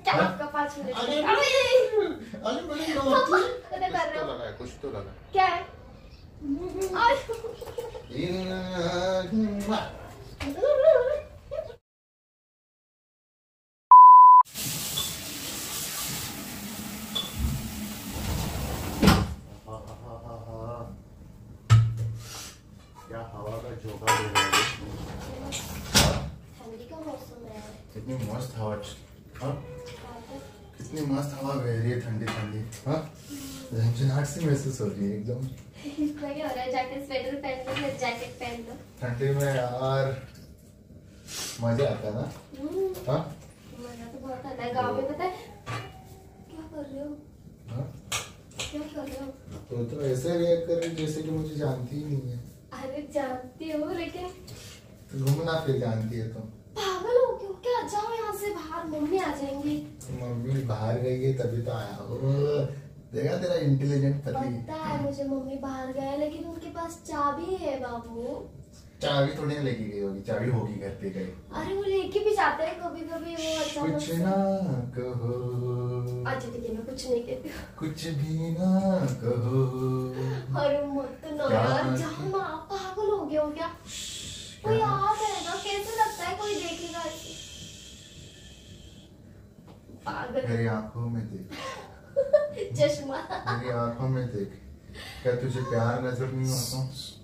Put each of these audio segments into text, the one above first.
क्या आपका 5 मिनट? अरे मैंने कुछ तो लगा क्या है? क्या हवा का झोंका दे रहा है। ठंडी का मौसम है। कितनी मस्त हवा, हाँ कितनी मस्त हवा बह रही है, ठंडी ठंडी। हाँ झंझनाहट सी महसूस हो रही है एकदम। इसमें क्या हो रहा है? जैकेट स्वेटर पहन लो, फिर जैकेट पहन लो। ठंडी में यार मजा आता है ना। हाँ मजा तो बहुत आता है। गाँव में पता है क्या कर रहे हो? हाँ क्या कर रहे हो? तो ऐसे रिएक्ट कर रही जैसे कि मुझे जानती ही नहीं है। अरे जानती हो, लेकिन घूमना फिर जानती है तुम। पागल हो क्यों? क्या जाओ यहाँ से बाहर, मम्मी आ जाएंगी। मम्मी बाहर गई है तभी तो आया हो। देखा तेरा इंटेलिजेंट पति। पता है मुझे मम्मी बाहर गए, लेकिन उनके पास चाबी है बाबू। चाबी थोड़ी ना लेके गई होगी, चाबी होगी घर पे गई। अरे वो लेके भी जाते हैं कभी कभी वो अचानक कुछ से। ना कहो। अच्छा ठीक है, मैं कुछ नहीं कहती हूँ। कुछ भी ना कहो। अरे मत ना यार, जाओ ना। आप पागल हो गए हो क्या? कोई आ जाएगा, कैसे लगता है कोई देखेगा ऐसे? पागल। मेरी आंखों में देख, चश्मा। मेरी आंखों में देख। क्या तुझे प्यार नजर नहीं आता?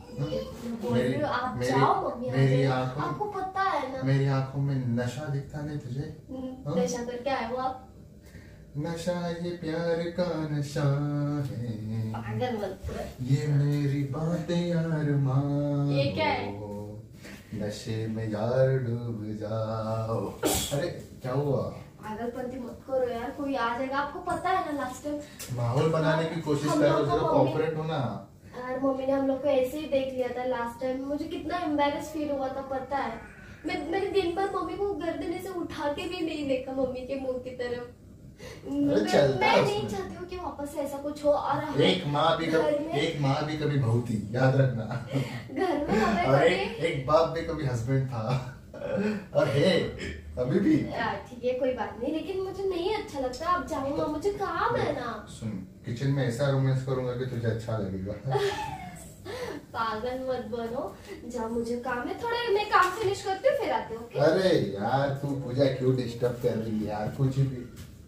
मेरी आंखों, आपको पता है ना, मेरी आंखों में नशा दिखता नहीं तुझे? नशा करके आए हो आप। नशा ये प्यार का नशा है, पागल मत करो। ये मेरी बातें यार मान। ये क्या है? नशे में यार डूब जाओ। अरे क्या हुआ? पागलपंती मत करो यार, कोई आ जाएगा। आपको पता है ना लास्ट टाइम माहौल बनाने की कोशिश कर रहे हो, जरा कोऑपरेट हो ना। यार मम्मी ने हम लोग को ऐसे ही देख लिया था लास्ट टाइम। मुझे कितना एम्बैरेस फील हुआ था पता है। मैंने दिन भर मम्मी को गर्दन से उठा के भी नहीं देखा मम्मी के मुंह की तरफ। मैं नहीं चाहती हूँ कि वापस से ऐसा कुछ हो। और एक माँ भी कभी बहू थी, याद रखना। घर में हमें और एक बाप भी कभी हस्बैंड था, और है अभी भी। ठीक है कोई बात नहीं, लेकिन मुझे नहीं अच्छा लगता। आप जाओ ना, मुझे काम है ना। सुन, किचन में ऐसा रोमांस करूंगा कि तुझे अच्छा लगेगा। पागल मत बनो, जाओ मुझे काम है थोड़ा। मैं काम फिनिश करती हूँ फिर आती हूँ। अरे यार तू पूजा क्यों डिस्टर्ब कर रही है यार? कुछ भी।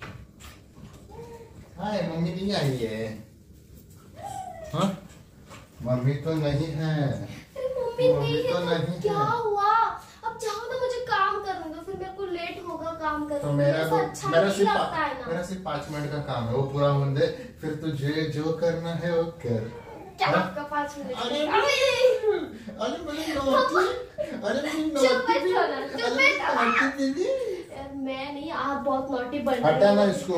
हाय मम्मी नहीं आई है? हाँ मम्मी तो नहीं है। मम्मी नहीं तो है नहीं क्या है। हुआ? अब जाओ ना, मुझे काम करने दो, फिर मेरे को लेट होगा काम करने। तो मेरा अच्छा नहीं लगता है ना। मेरा सिर्फ 5 मिनट का काम है, वो पूरा होने दे, फिर तुझे जो करना है वो कर। क्या आपका 5 मिनट? अरे मैंने मैं नहीं, आप बहुत नॉटी बन रहे हो। हटा ना इसको।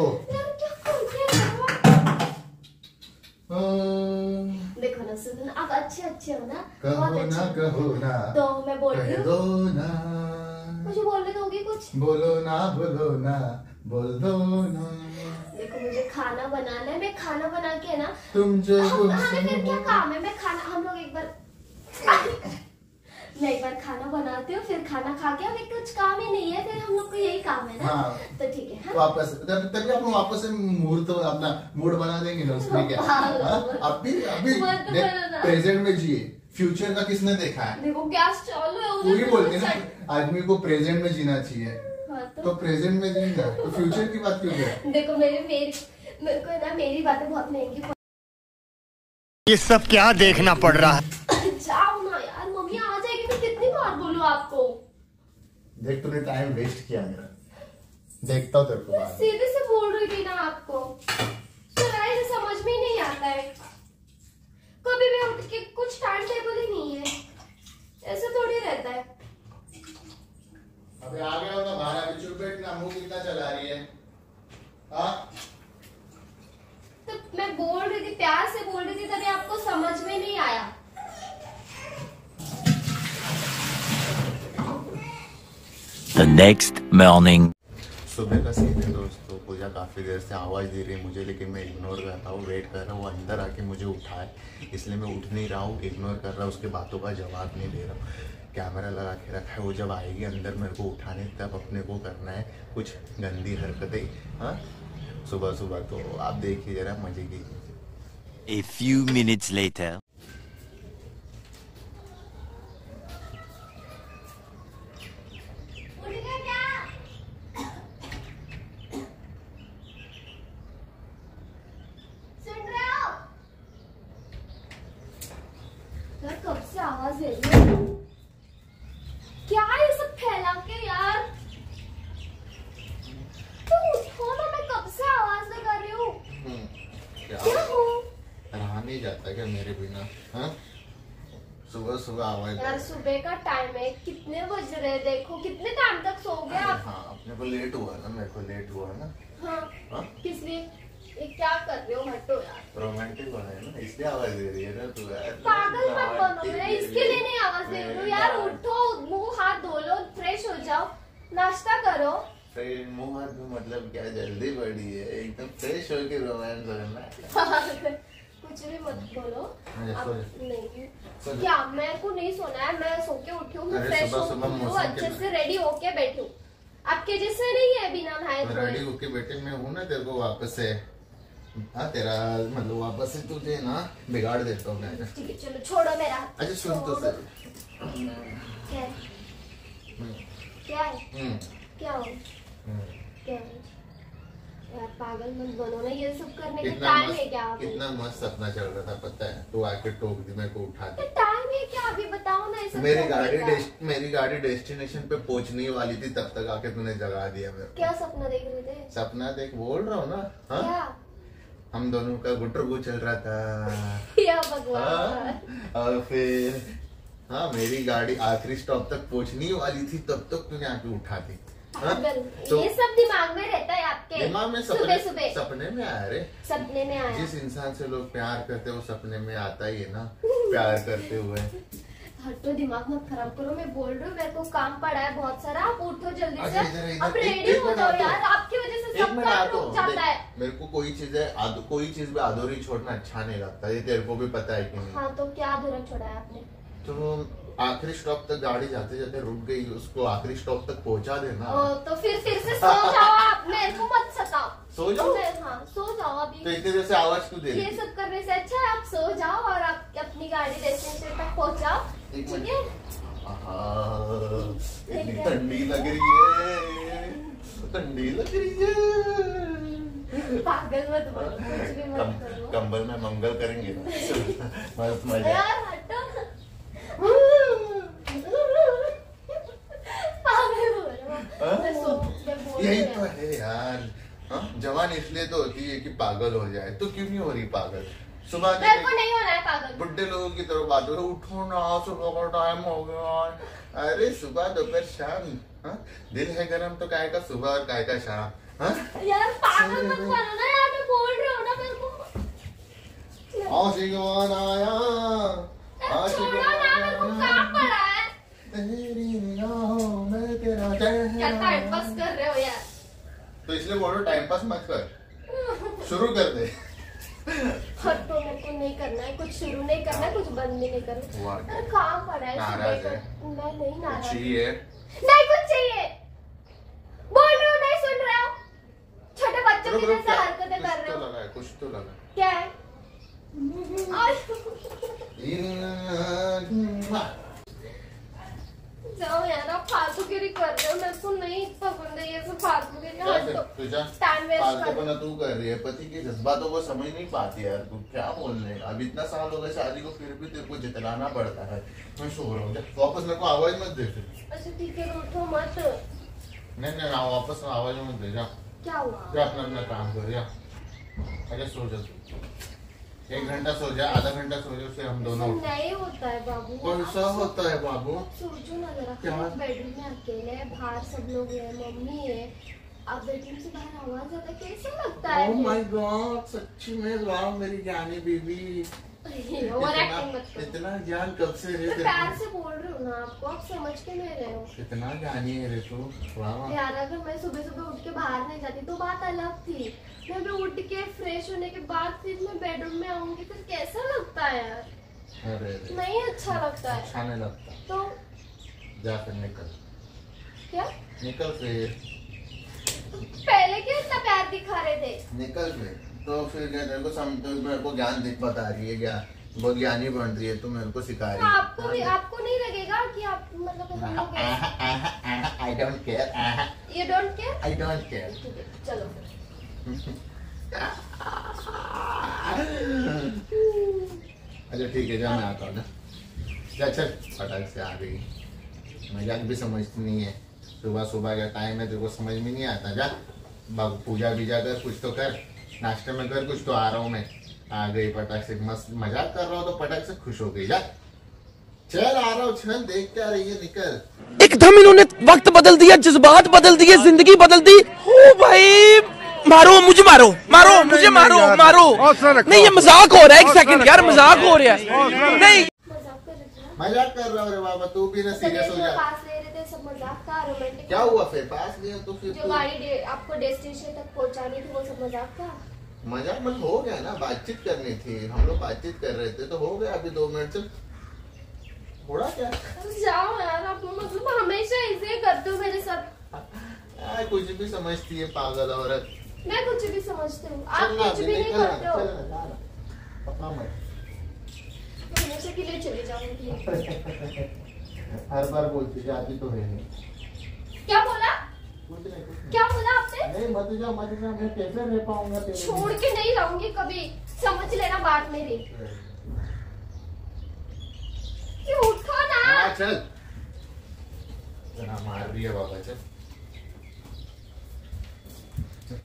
देखो ना, सुनो ना, आप अच्छे हो ना। कहो ना तो मैं बोल रही हूँ, मुझे बोलने दोगे कुछ? बोलो ना बोल दो ना। देखो मुझे खाना बनाना है, मैं खाना बना के है ना। तुम जो हमें फिर क्या काम है? मैं खाना, हम लोग मैं एक बार खाना बनाती हूँ, फिर खाना खा के हमें कुछ काम ही नहीं है, फिर हम लोग को यही काम है ना। हाँ। तो ठीक है। हाँ? तभी हम वापस से मूड तो अपना मूड बना देंगे ना उसमें क्या। अभी प्रेजेंट में जिए, फ्यूचर का किसने देखा है? देखो गैस चालू है। तू ही बोलती ना आदमी को प्रेजेंट में जीना चाहिए। तो प्रेजेंट में जीना, तो फ्यूचर की बात क्यों है? देखो मेरे को ना मेरी बातें बहुत महंगी। ये सब क्या देखना पड़ रहा है? जाओ ना यार, मम्मी आ जाएगी तो कितनी बार बोलूं आपको? देख तूने टाइम वेस्ट किया मेरा, देखता हूँ तेरे को। सीधे से बोल रही थी ना आपको, सुनाई से समझ में ही नहीं आता है। कभी भी उठ के कुछ टाइम टेबल ही नहीं है, ऐसा थोड़ी रहता है। अबे आ गया हो ना बाहर, अभी चुप बैठ ना, मुंह कितना चला रही है? हाँ तो मैं बोल रही थी, प्यार से बोल रही थी, तभी आपको समझ में नहीं आया। The next morning. सुबह का सीन है दोस्तों। पूजा काफ़ी देर से आवाज़ दे रही है मुझे, लेकिन मैं इग्नोर कर रहा हूँ, वेट कर रहा हूँ वो अंदर आके मुझे उठाए, इसलिए मैं उठ नहीं रहा हूँ, इग्नोर कर रहा हूँ, उसके बातों का जवाब नहीं दे रहा हूँ। कैमरा लगा के रखा है, वो जब आएगी अंदर मेरे को उठाने तब अपने को करना है कुछ गंदी हरकतें। हाँ सुबह सुबह तो आप देखिए जरा मजे की। A few minutes later. कब से आवाज दे रही है? क्या ये सब फैला के यार? तो उठो ना, मैं कब से आवाज लगा रही हूँ। क्या हो? रहा नहीं जाता क्या मेरे बिना? हाँ सुबह सुबह आवाज यार सुबह का टाइम है, कितने बज रहे हैं देखो, कितने टाइम तक सोओगे आप? हाँ अपने को लेट हुआ ना, मेरे को लेट हुआ ना। हाँ, हाँ? किस लिए? ये क्या कर रहे हो? हटो यार। रोमांटिक बना है ना, इसलिए आवाज दे रही है ना तू यार। पागल मत बनो, मैं इसके लिए नहीं आवाज दे रही हूँ यार। उठो, मुंह हाथ धो लो, फ्रेश हो जाओ, नाश्ता करो। फिर मुंह हाथ में मतलब क्या जल्दी बड़ी है, एकदम फ्रेश होके रोमांस करना। कुछ भी मत बोलो। हाँ, नहीं सो क्या, मेरे को नहीं सोना है, मैं सो के उठी हूँ, मैं अरे फ्रेश सुबह सुबह हूँ, मौसम अच्छे के से रेडी होके बैठी हूँ। आपके जैसे नहीं है बिना नहाए धोए। रेडी होके बैठे मैं हूँ ना, तेरे को वापस से हाँ तेरा मतलब वापस से तुझे ना बिगाड़ देता हूँ मैं। ठीक है चलो छोड़ो मेरा हाथ। अच्छा सुन तो छोड़ो। सर। क्या है? क्या है? क्या हो? क्या है? यार पागल मत बनो ना, ये सब करने का टाइम है क्या अभी? कितना मस्त सपना चल रहा था पता है, तू आके टोक दी मेरे को उठा दी। टाइम है क्या अभी, बताओ ना। ऐसा मेरी गाड़ी डेस्टिनेशन पे पहुंचने वाली थी, तब तक आके तूने जगा दिया मेरे को। क्या सपना देख रहे थे? सपना देख बोल रहा हूँ ना। हाँ क्या? हम दोनों का गुटरगु चल रहा था। या भगवान। हाँ? और फिर हाँ मेरी गाड़ी आखिरी स्टॉप तक पहुंचने वाली थी, तब तक तूने आके उठा दी। हाँ? तो ये सब दिमाग में रहता है आपके? दिमाग में सुबह सुबह सपने में आया रे। सपने में आया। जिस इंसान से लोग प्यार करते हैं वो सपने में आता ही है ना, प्यार करते हुए। हटो, दिमाग मत खराब करो, मैं बोल रही हूँ मेरे को काम पड़ा है बहुत सारा, आप उठो जल्दी अच्छा, से। इधर, अब एक रेडी हो मिनट जाओ आ तो। यार, आपकी वजह से एक सब मिनट काम तो रुक जाता है। मेरे को कोई चीज भी अधूरी छोड़ना अच्छा नहीं लगता, ये तेरे को भी पता है कि नहीं। हाँ तो क्या अधूरा छोड़ा है आपने? तो आखिरी स्टॉप तक गाड़ी जाते जाते रुक गई, उसको आखिरी स्टॉप तक पहुंचा देना। तो फिर से सो जाओ आप, मेरे को मत सताओ। सो जाओ? हाँ सो जाओ अभी। तो इतने देर से आवाज क्यों दे रही? ये सब करने से अच्छा है आप सो जाओ और आप अपनी गाड़ी डेस्टिनेशन तक पहुंचाओ। एक ठीक मिनट। है? इतनी ठंडी लग रही है, ठंडी लग रही है। पागल मत बनो, कुछ भी मत करो। कंबल में मंगल करेंगे ना। मस्त मजा। यार हटो। पागल हो रहे हो। मैं बोल यही रही तो हूँ। है यार। हाँ? जवान इसलिए तो होती है कि पागल हो जाए, तो क्यों नहीं हो रही पागल? सुबह मेरे को नहीं होना है पागल। बुड्ढे लोगों की तरफ बात हो रही, उठो ना सुबह का टाइम हो गया। अरे सुबह दोपहर शाम। हाँ? दिल है गरम तो काय का सुबह और काय का शाम। हाँ? यार पागल मत बनो ना यार, मैं बोल रही हूँ ना मेरे को। आशिकवान आया, छोड़ो ना, मेरे को काम पड़ा है। तेरी निगाहों में तेरा क्या चेहरा। टाइम पास कर रहे हो यार? तो इसलिए बोलो टाइम पास मत कर, शुरू कर दे। हटो, मेरे को नहीं करना है, कुछ शुरू नहीं करना है, कुछ बंद भी नहीं करना। अरे काम पड़ा है। नाराज सुबह है? का। मैं नहीं नाराज। चाहिए नहीं कुछ चाहिए। बोल रहे हो नहीं सुन रहे हो? छोटे बच्चों की जैसे हरकतें कर रहे हो। कुछ तो लगा। क्या है? जाओ यार, आप फालतूगिरी कर रहे हो, मेरे को नहीं पसंद है ये सब फालतूगिरी। हटो, टाइम वेस्ट कर। फालतूपना तू कर रही है, पति के जज्बातों को समझ नहीं पाती यार तू, क्या बोलने। अब इतना साल हो गया शादी को, फिर भी तेरे को जितलाना पड़ता है। मैं सो रहा हूँ, वापस मेरे को आवाज मत दे। अच्छा ठीक है, उठो मत। नहीं वापस आवाज मत दे, जा क्या हुआ? जा अपना अपना काम कर। जा अरे सो जा तू, 1 घंटा सो जा, आधा घंटा सो जा, फिर हम दोनों। नहीं होता है बाबू। कैसा होता है बाबू? सोचो ना जरा, क्या? हम बेडरूम में अकेले हैं, बाहर सब लोग हैं, मम्मी है, अब बेडरूम से बाहर आवाज आता है, कैसा लगता है? ओह माय गॉड, सच्ची में वाह मेरी जानी बीबी। ओवर एक्टिंग मत करो। इतना ज्ञान कब से रे मैं तेरे प्यार को? से बोल रही हूँ ना आपको, आप समझ के नहीं रहे हो। इतना ज्ञानी है रे तू, वाह। यार अगर मैं सुबह सुबह उठ के बाहर नहीं जाती तो बात अलग थी। मैं भी उठ के फ्रेश होने के बाद फिर मैं बेडरूम में आऊंगी, फिर कैसा लगता है यार? अरे नहीं अच्छा लगता है। अच्छा नहीं लगता। तो जा फिर निकल। क्या? निकल फिर। पहले क्यों इतना प्यार दिखा रहे थे? निकल फिर। तो फिर क्या तेरे को मेरे को ज्ञान बता रही है क्या? बहुत ज्ञानी बन रही है, तू मेरे को सिखा रही है। आपको नहीं लगेगा कि आप मतलब हम लोग I don't care. You don't care? I don't care. चलो फिर। अच्छा ठीक है, जा मैं आता हूँ ना। जा चल, फटाक से आ गई। मजाक भी समझती नहीं है। सुबह सुबह का टाइम है, तेरे को समझ में नहीं आता। जा पूजा बीजा कर, कुछ तो कर, नाश्ते में कर कुछ, तो आ रहा हूँ मैं। आ गई पटाख से, मस्त मजाक कर रहा हूँ तो पटाख से खुश हो गई। जा चल, आ रहा हूँ, चल देख क्या रही है, निकल। एकदम इन्होंने वक्त बदल दिया, जज्बात बदल दिए, जिंदगी बदल दी। ओ भाई, मारो मुझे, मारो मारो मुझे, मारो मारो। नहीं ये मजाक हो रहा है, एक सेकंड यार, मजाक हो रहा है। नहीं मजाक कर रहा हूँ रे बाबा, तू भी ना सीरियस हो जा। पास ले रहे थे, सब मजाक था, रोमांटिक। क्या हुआ फिर? पास लिया तो फिर जो गाड़ी आपको डेस्टिनेशन तक पहुंचानी थी, वो सब मजाक था। मजाक मतलब हो गया ना, बातचीत करनी थी, हम लोग बातचीत कर रहे थे तो हो गया। अभी 2 मिनट से थोड़ा क्या। जाओ यार, आप मतलब हमेशा ऐसे करते हो मेरे साथ। कुछ भी समझती है पागल औरत। मैं कुछ भी समझती हूँ, आप कुछ भी नहीं करते हो। पता मत, हमेशा के लिए चले जाऊंगी। हर बार बोलती जाती तो है नहीं। क्या बोला? कुछ नहीं, कुछ नहीं। क्या बोला आपने? नहीं मत जा, मैं कैसे रह पाऊंगा तेरे छोड़ के नहीं रहूंगी कभी, समझ लेना बात मेरी। उठो ना। चल, मार रही है बाबा, चल।